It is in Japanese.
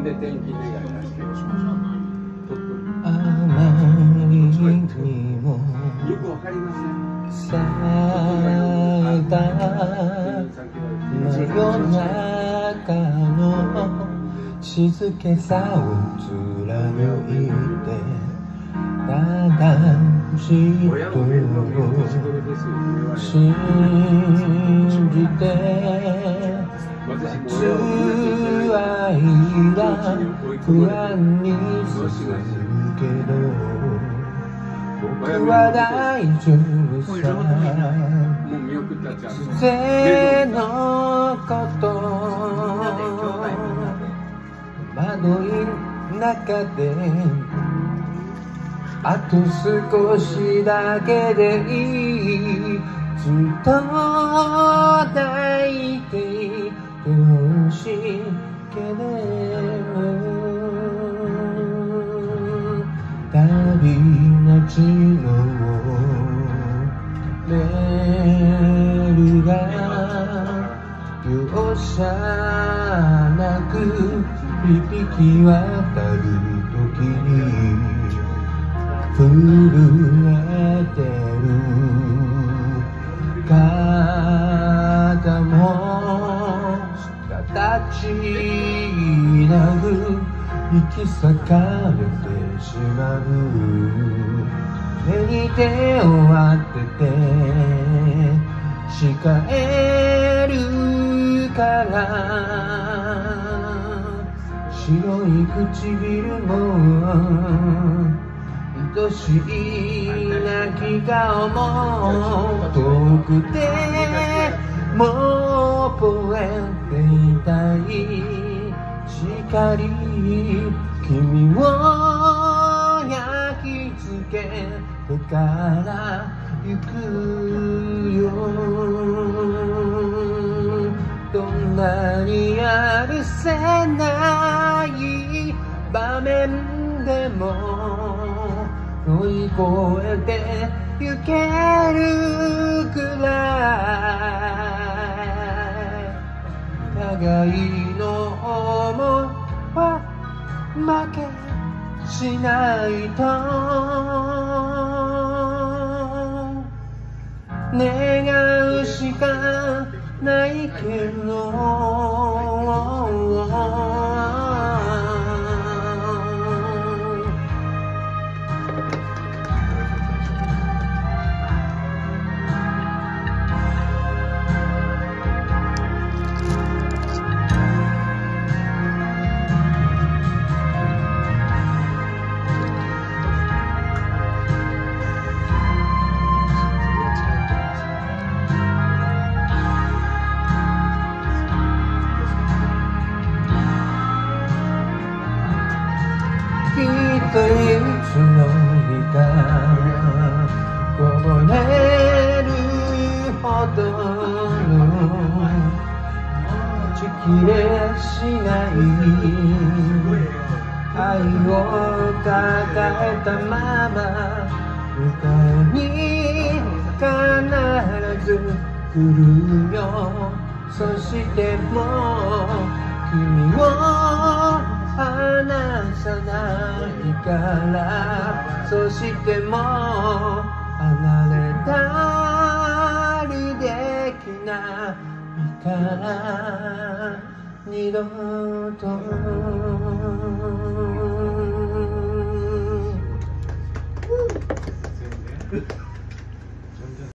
で天気願い出してあまりにもよくわかりません。 さえた真夜中の静けさを貫いてただじっと信じて待つ間不安に進むけど僕は大丈夫さ突然のこと窓の中であと少しだけでいいずっと抱いていてほしいけど旅立ちのメールが容赦なく響き渡る時に震えてる肩も形なく引き裂かれてしまう目に手を当てて誓えるから白い唇も愛しい泣き顔も遠くてもう覚えていたい光君を焼き付けてから行くよどんなにやるせない場面でも乗り越えてゆけるくらい互いの想いは負けしないと願うしかないけどきっといつの日かこぼれるほどの待ちきれしない愛を抱えたまま迎えに必ず来るよそしても君を離さないからそしても離れたりできないから二度と